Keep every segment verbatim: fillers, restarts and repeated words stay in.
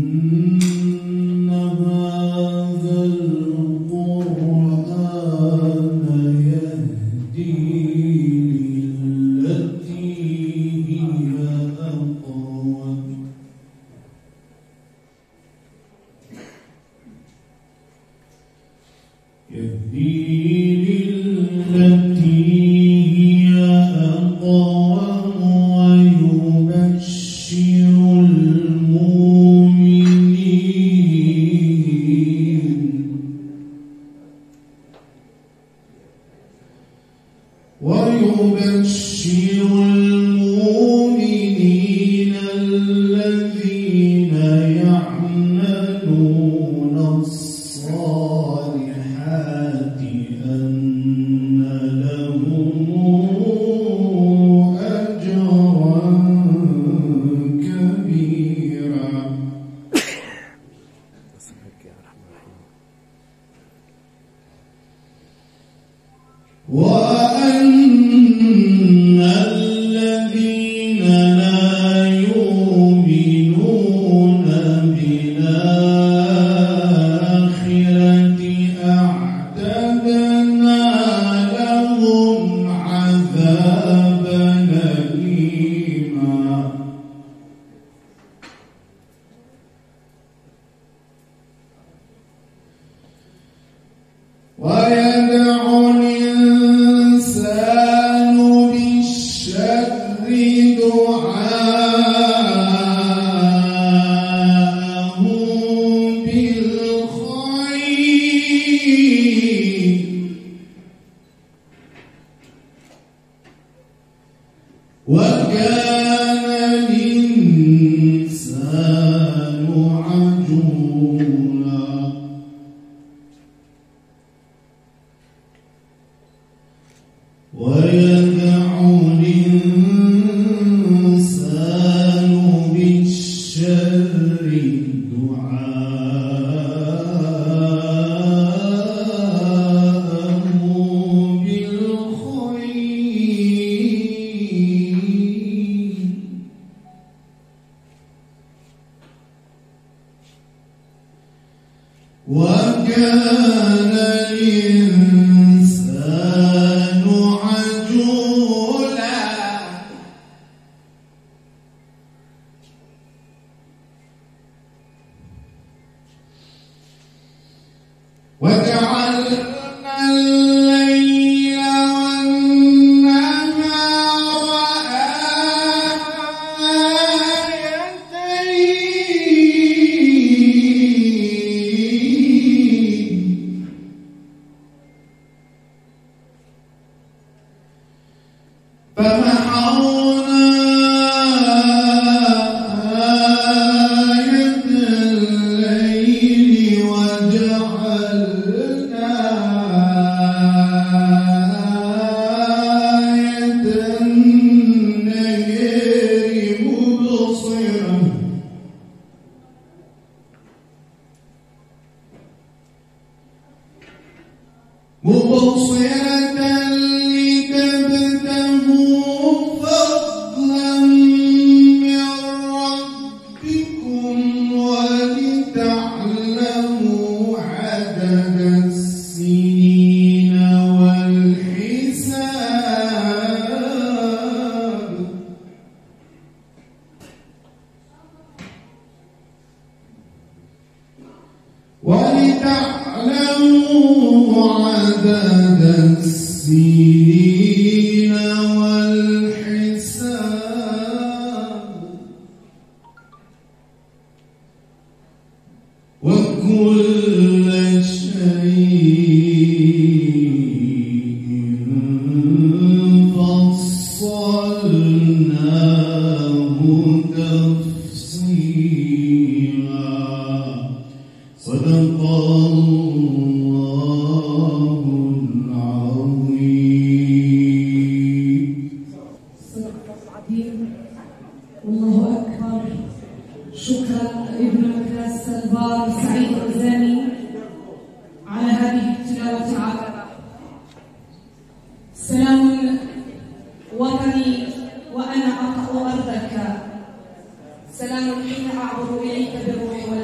سلام حين أعبر إليك بالروح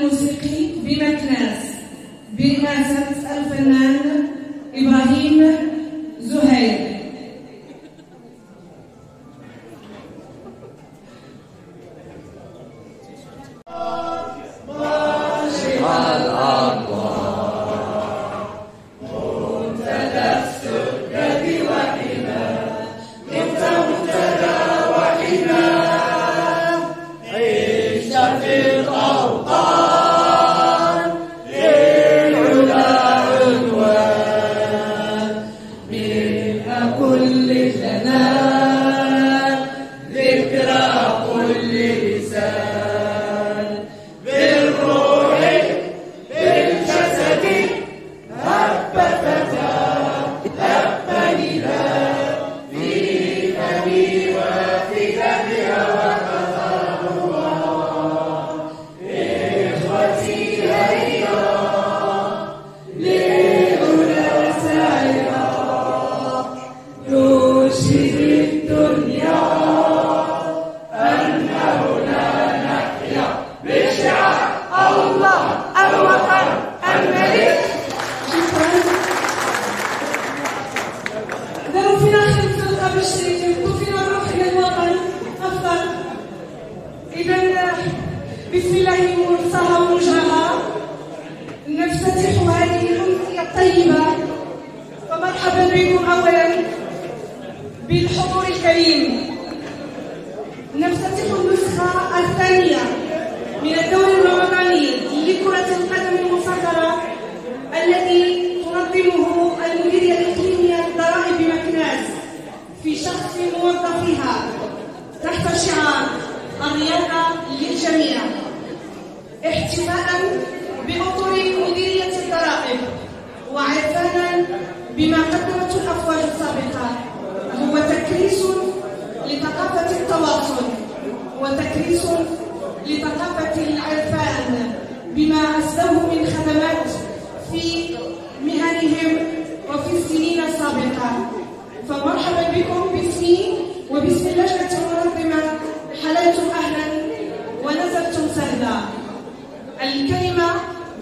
الموسيقي بمكناس برئاسة الفنان إبراهيم زهير. بسم الله مرساها ومرجاها نفتتح هذه الأمسية الطيبة، فمرحبا بكم أولا بالحضور الكريم. نفتتح النسخة الثانية من الدوري الرمضاني لكرة القدم المصغرة الذي تنظمه المديرية الإقليمية للضرائب بمكناس في شخص موظفيها تحت شعار الرياضة للجميع، احتفاء بأطر مديرية الضرائب وعرفانا بما قدمته الأفواج السابقة. هو تكريس لثقافة التواصل وتكريس لثقافة العرفان بما أسلوه من خدمات في مهنهم وفي السنين السابقة. فمرحبا بكم باسمي وباسم اللجنة المنظمة، حللتم أهلا ونزلتم سهلا. الكلمة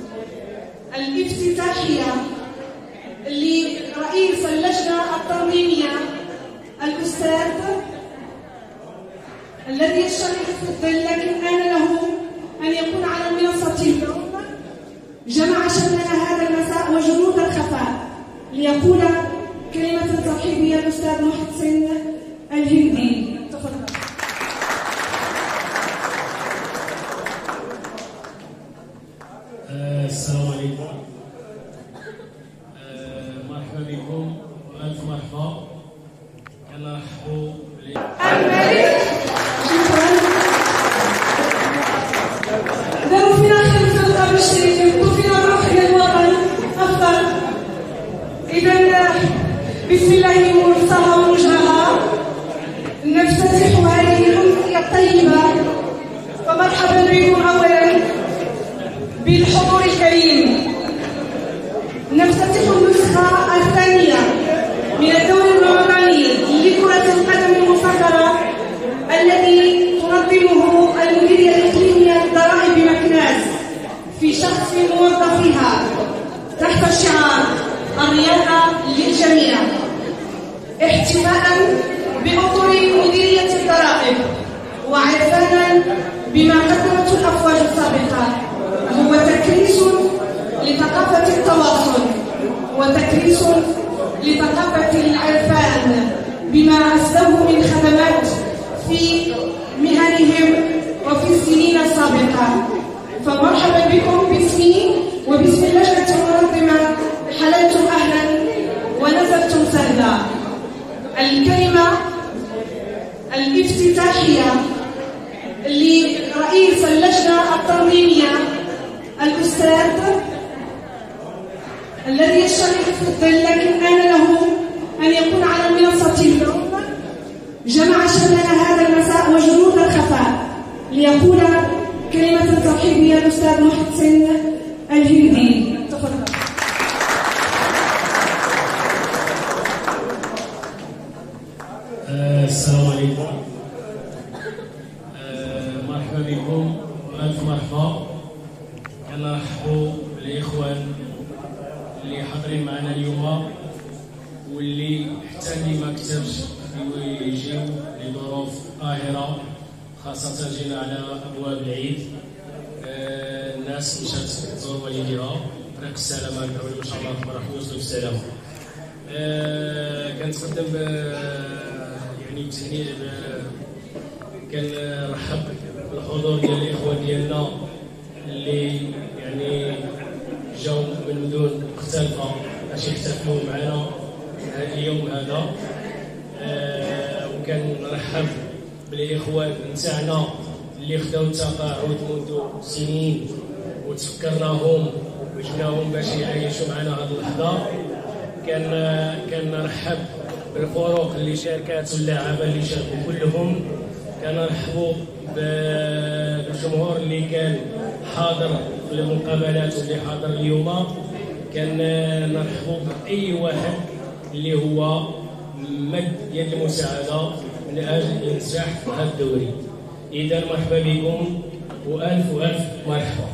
الافتتاحية لرئيس اللجنة التنظيمية الأستاذ الذي يشترك في الظل لكن آن له أن يكون على المنصة اليوم، جمع شملنا هذا المساء وجنود الخفاء ليقول كلمة ترحيبية الأستاذ محسن الهندي. تفضل. السلام عليكم، مرحبا بكم والف مرحبا. يلا رحبوا الملك. شكرا. داروا فينا خير في القلب الشريف، يبقوا فينا الروح ديال الوطن. افضل. اذا بسم الله مرساها ومرجاها نفتتح هذه الأمسية الطيبة، فمرحبا بكم أولا بالحضور الكريم. نفتتح النسخة الثانية من الدوري الرمضاني لكرة القدم المصغرة الذي تنظمه المديرية الإقليمية للضرائب بمكناس في شخص موظفيها تحت شعار الرياضة للجميع، احتفاء بأطر مديرية الضرائب وعرفانا بما قدمته الأفواج السابقة. هو تكريس لثقافة التواصل وتكريس لثقافة العرفان بما أسلوه من خدمات في مهنهم وفي السنين السابقة. فمرحبا بكم باسمي وباسم اللجنة المنظمة، حللتم أهلا ونزلتم سهلا. الكلمة الافتتاحية لرئيس اللجنة التنظيمية الأستاذ الذي يشترك في الظل لكن آن له أن يكون على المنصة اليوم، جمع شملنا هذا المساء وجنود الخفاء ليقول كلمة ترحيبية الأستاذ محسن الهندي. تفضل. السلام عليكم، مرحبا بكم والف مرحبا. كنرحبوا بالاخوان اللي حاضرين معنا اليوم واللي حتى اللي ما كتبش يجيو لظروف قاهره، خاصه جينا على ابواب العيد. آه الناس مشات تزور والديها طريق السلامه، ان شاء الله تبارك يوصلوا بالسلامه. آه كنتقدم ب يعني بتهنئه كنرحب بالحضور ديال الاخوان ديالنا اللي يعني جاو من مدن مختلفه باش يحتفلوا معنا هذا اليوم هذا. آه وكنرحب بالاخوان نتاعنا اللي خداو التقاعد منذ سنين وتفكرناهم وجبناهم باش يعيشوا معنا هذه اللحظه. كان كنرحب بالفرق اللي شاركات واللاعبه اللي شاركوا كلهم. كنرحبوا بالجمهور اللي كان حاضر في المقابلات واللي حاضر اليوم. كنرحبوا باي واحد اللي هو مد يد المساعده من اجل انجاح هذا الدوري. اذا مرحبا بكم والف والف مرحبا.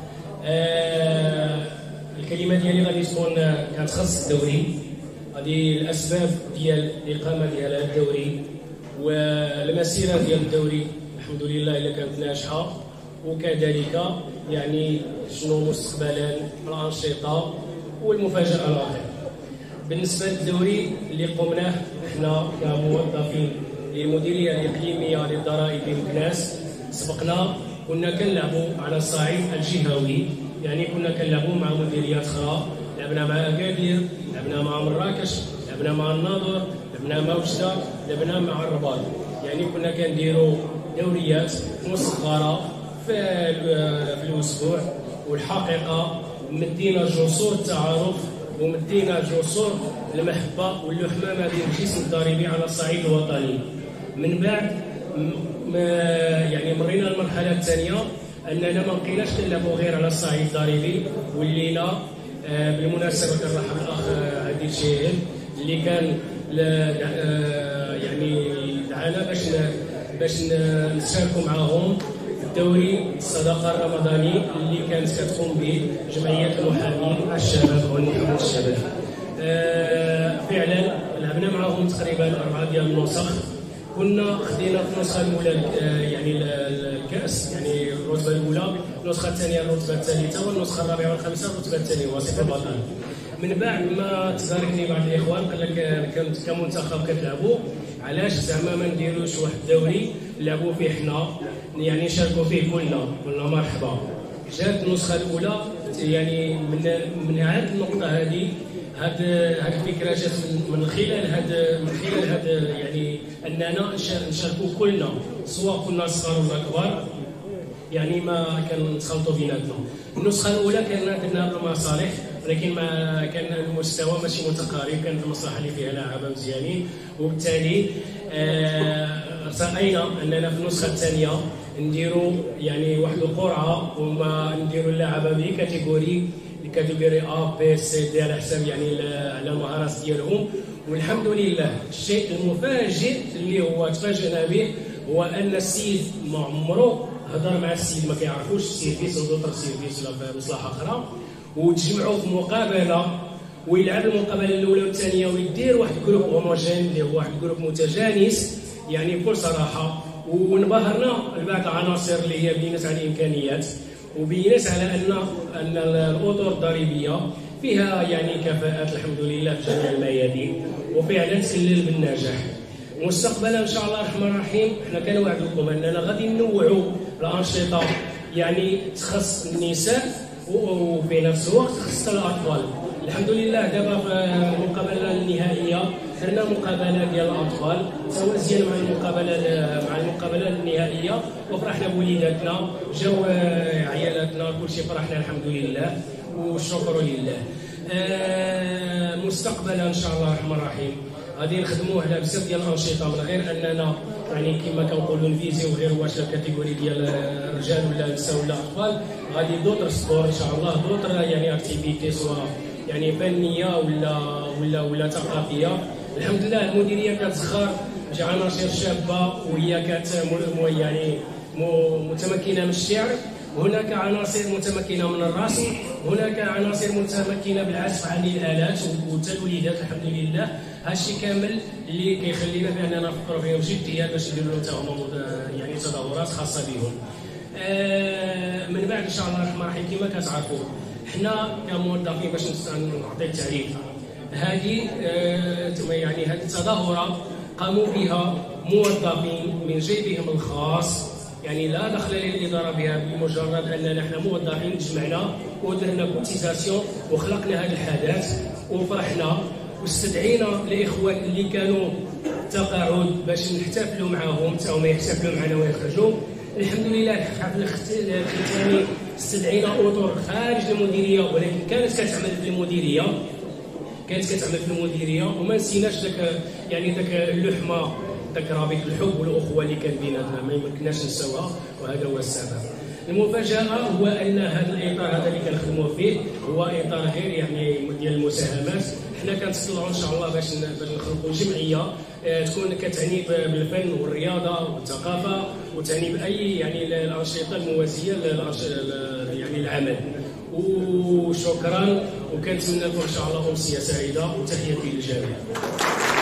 آه الكلمه ديالي غادي تكون كتخص الدوري، هذه الاسباب ديال الاقامه ديال هذا الدوري والمسيره ديال الدوري. الحمد لله الا كانت ناجحه، وكذلك يعني شنو مستقبلا الانشطه والمفاجاه الاخرى. بالنسبه للدوري اللي قمناه احنا كموظفين للمديريه الاقليميه للضرائب بمكناس، سبقنا كنا كنلعبوا على الصعيد الجهوي، يعني كنا كنلعبوا مع مديريات اخرى. لعبنا مع اكادير، لعبنا مع مراكش، لعبنا مع الناظور، لعبنا مع وجده، لعبنا مع الرباط. يعني كنا كنديروا دوريات مصغره في في الاسبوع. والحقيقه مدينا جسور التعارف ومدينا جسور المحبه واللحمه ما بين الجسم الضريبي على الصعيد الوطني. من بعد يعني مرينا المرحله الثانيه اننا ما بقيناش كنلعبوا غير على الصعيد الضريبي. والليله آه بالمناسبه كنرحب الاخ عادل الشهيد اللي كان آه يعني دعانا باش باش نشاركوا معاهم الدوري الصدقه الرمضاني اللي كانت كتقوم به جمعيه المحامين الشباب والمحامين الشباب. آه فعلا لعبنا معاهم تقريبا اربعه ديال النسخ. كنا خدينا في النسخه الاولى يعني الكاس، يعني الرتبه الاولى، النسخه الثانيه الرتبه الثالثه، والنسخه الرابعه والخامسه الرتبه الثانيه وصف البطل. من بعد ما تزاركني بعض الاخوان قال لك كمنتخب كتلعبوا علاش زعما ما نديروش واحد الدوري نلعبوا فيه حنا، يعني نشاركوا فيه كلنا. قلنا مرحبا. جات النسخه الاولى يعني من من هذه النقطه هذه هاد هاد الفكره جات من خلال هاد من خلال هاد يعني اننا نشاركوا كلنا سواء كنا صغار ولا كبار، يعني ما كنتخلطوا بيناتنا. النسخه الاولى كان درنا بمصالح ولكن ما كان المستوى ماشي متقارب، كانت المصلحه اللي فيها لاعبه مزيانين، وبالتالي راينا اننا في النسخه الثانيه نديروا يعني واحد القرعه وما نديروا اللاعبه بكاتيجوري الكاتيجوري ا بي سي دي على حساب يعني على المهارات ديالهم. والحمد لله الشيء المفاجئ اللي هو تفاجئنا به هو ان السيد ما عمره هضر مع السيد، ما كيعرفوش السيرفيس ولا دوطر سيرفيس ولا في مصلحه اخرى، وتجمعوا في مقابله ويلعب المقابله الاولى والثانيه ويدير واحد الجروب هوموجين اللي هو واحد الجروب متجانس يعني بكل صراحه. ونبهرنا لبعض العناصر اللي هي بينت على الامكانيات وبينت على ان ان الاطر الضريبيه فيها يعني كفاءات الحمد لله في جميع الميادين، وفعلا تسلل بالنجاح. مستقبلا ان شاء الله الرحمن الرحيم احنا كنوعدكم اننا غادي ننوعوا الانشطه يعني تخص النساء وفي نفس الوقت تخص الاطفال. الحمد لله دابا في المقابله النهائيه درنا مقابله ديال الاطفال سواء مزيان مع المقابله مع المقابله النهائيه، وفرحنا بوليداتنا جاو عيالاتنا كلشي فرحنا الحمد لله والشكر لله. آه مستقبلا ان شاء الله الرحمن الرحيم غادي نخدموا على بزاف ديال الانشطه من غير اننا يعني كما كنقولوا نفيزيو غير واش الكاتيجوري ديال الرجال ولا النساء ولا الاطفال. غادي دوطر سبور ان شاء الله، دوطر يعني اكتيفيتي سواء يعني فنيه ولا ولا ولا ثقافيه. الحمد لله المديريه كتزخر جا عناصر شابه وهي كت يعني متمكنه من الشعر، هناك عناصر متمكنه من الرسم، هناك عناصر متمكنه بالعزف عن الالات والتوليدات الحمد لله. هادشي كامل اللي كيخلينا باننا نفكروا فيهم بجديه باش نديروا لهم حتى هما يعني تظاهرات خاصه بهم. آه من بعد ان شاء الله الرحمن الرحيم كما كتعرفوا حنا كموظفين باش نعطي التعريف هذه آه يعني هذه التظاهره قاموا بها موظفين من جيبهم الخاص، يعني لا دخل للاداره بها، بمجرد اننا نحن موظفين تجمعنا ودرنا كوتيزاسيون وخلقنا هذا الحدث وفرحنا واستدعينا الاخوان اللي كانوا تقاعد باش نحتفلوا معهم حتى هما يحتفلوا معنا ويخرجوا. الحمد لله الحفل الختامي استدعينا اطر خارج المديريه ولكن كانت كتعمل في المديريه كانت كتعمل في المديريه وما نسيناش ذاك يعني ذاك اللحمه ذاك رابط الحب والاخوه اللي كان بيناتنا ما يمكنناش نساوها، وهذا هو السبب. المفاجاه هو ان هذا الاطار هذا اللي كنخدموا فيه هو اطار غير يعني ديال المساهمات. حنا كنتطلعوا ان شاء الله باش باش نخلقوا جمعيه تكون كتعني بالفن والرياضه والثقافه وتعني باي يعني الانشطه الموازيه يعني العمل. وشكرا وكنتمنى لكم ان شاء الله امسيه سعيده وتحياتي للجميع.